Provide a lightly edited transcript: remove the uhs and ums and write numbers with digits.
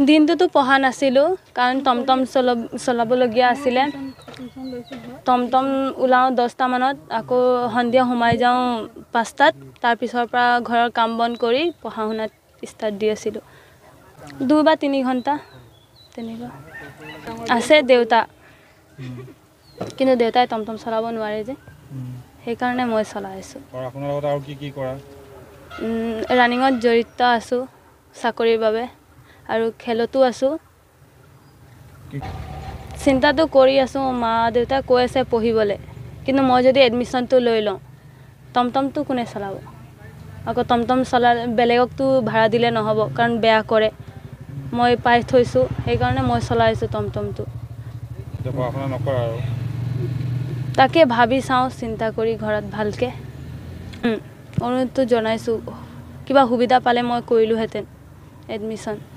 দিনটোতো পঢ়া নাছিলোঁ কাৰণ টমটম চলাবলগীয়া আছিলে টমটম ওলাওঁ 10টা মানত আকৌ সন্ধিয়া সোমাই যাওঁ 5টাত তাৰ পিছৰ পৰা ঘৰৰ কাম বন কৰি পঢ়া শুনাত ষ্টাৰ্ট দি আছিলোঁ 2 বা 3 ঘণ্টা তেনেকুৱা আছে দেউতা কিন্তু দেউতাই টমটম চলাব নোৱাৰে যে সেইকাৰণে মই চলাই আছোঁ আপোনাৰ লগত আৰু কি কৰা ৰানিঙত জড়িত আছোঁ চাকৰিৰ বাবে আৰু খেলতো আছোঁ চিন্তাটো কৰি আছোঁ মা দেউতা কৈ আছে পঢ়িবলৈ কিন্তু মই যদি এডমিশ্যনটো লৈ লওঁ টমটমটো কোনে চলাব আকৌ টমটম চলালে বেলেগকতো ভাড়া দিলে নহ'ব কাৰণ বেয়া কৰে মই পাই থৈছোঁ সেইকাৰণে মই চলাই আছোঁ টমটমটো পঢ়া-শুনা নকৰা আৰু তাকে ভাবি চাওঁ চিন্তা কৰি ঘৰত ভালকৈ অনুৰোধটো জনাইছোঁ কিবা সুবিধা পালে মই কৰিলোহেঁতেন এডমিশ্যন